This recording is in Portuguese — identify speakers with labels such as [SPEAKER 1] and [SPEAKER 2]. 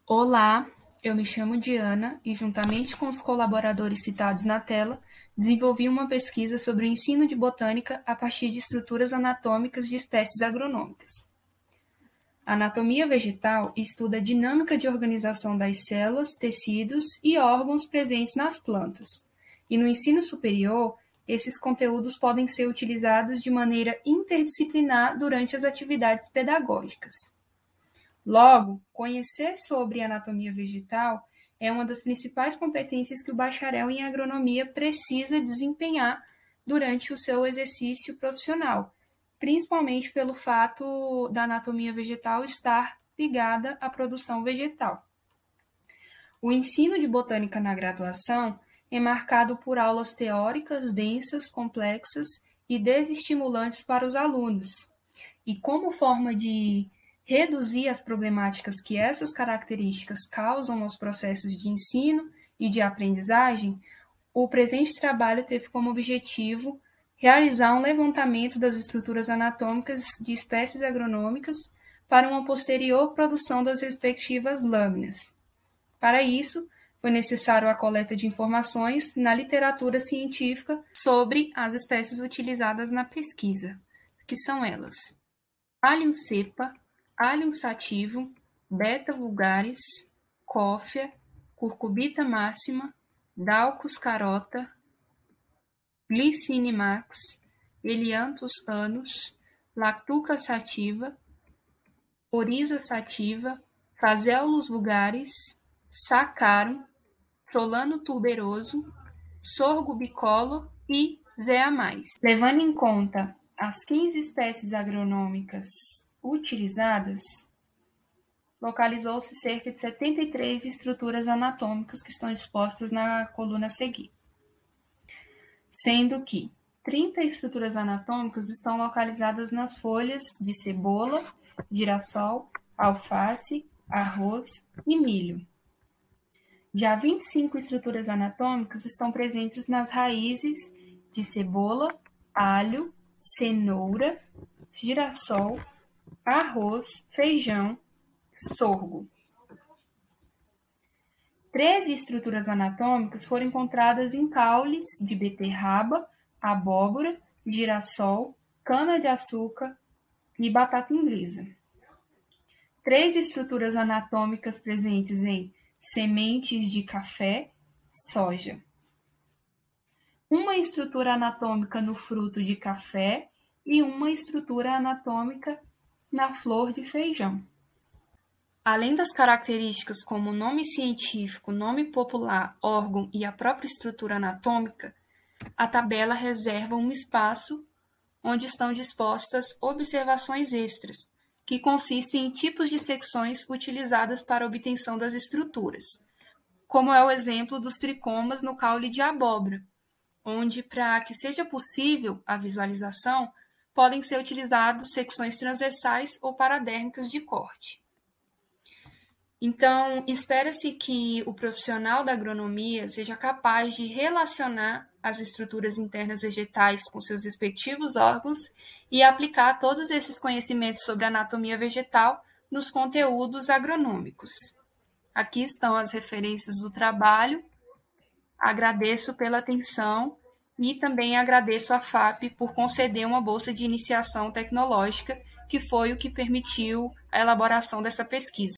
[SPEAKER 1] Olá, eu me chamo Diana e, juntamente com os colaboradores citados na tela, desenvolvi uma pesquisa sobre o ensino de botânica a partir de estruturas anatômicas de espécies agronômicas. A anatomia vegetal estuda a dinâmica de organização das células, tecidos e órgãos presentes nas plantas. E no ensino superior, esses conteúdos podem ser utilizados de maneira interdisciplinar durante as atividades pedagógicas. Logo, conhecer sobre anatomia vegetal é uma das principais competências que o bacharel em agronomia precisa desempenhar durante o seu exercício profissional, principalmente pelo fato da anatomia vegetal estar ligada à produção vegetal. O ensino de botânica na graduação é marcado por aulas teóricas densas, complexas e desestimulantes para os alunos. E como forma de reduzir as problemáticas que essas características causam aos processos de ensino e de aprendizagem, o presente trabalho teve como objetivo realizar um levantamento das estruturas anatômicas de espécies agronômicas para uma posterior produção das respectivas lâminas. Para isso, foi necessário a coleta de informações na literatura científica sobre as espécies utilizadas na pesquisa, que são elas: Allium cepa, Allium sativum, Beta vulgaris, Coffea, Cucurbita maxima, Daucus carota, Glycine-max, Elianthus annus, Lactuca sativa, Oryza sativa, Phaseolus vulgaris, Saccharum, Solano tuberoso, Sorgo bicolor e Zea mais. Levando em conta as 15 espécies agronômicas utilizadas, localizou-se cerca de 73 estruturas anatômicas que estão dispostas na coluna a seguir, sendo que 30 estruturas anatômicas estão localizadas nas folhas de cebola, girassol, alface, arroz e milho. Já 25 estruturas anatômicas estão presentes nas raízes de cebola, alho, cenoura, girassol, arroz, feijão, sorgo. 13 estruturas anatômicas foram encontradas em caules de beterraba, abóbora, girassol, cana-de-açúcar e batata inglesa. 3 estruturas anatômicas presentes em sementes de café, soja. Uma estrutura anatômica no fruto de café e uma estrutura anatômica na flor de feijão. Além das características como nome científico, nome popular, órgão e a própria estrutura anatômica, a tabela reserva um espaço onde estão dispostas observações extras, que consistem em tipos de secções utilizadas para a obtenção das estruturas, como é o exemplo dos tricomas no caule de abóbora, onde, para que seja possível a visualização, podem ser utilizadas secções transversais ou paradérmicas de corte. Então, espera-se que o profissional da agronomia seja capaz de relacionar as estruturas internas vegetais com seus respectivos órgãos e aplicar todos esses conhecimentos sobre anatomia vegetal nos conteúdos agronômicos. Aqui estão as referências do trabalho. Agradeço pela atenção e também agradeço à FAP por conceder uma bolsa de iniciação tecnológica, que foi o que permitiu a elaboração dessa pesquisa.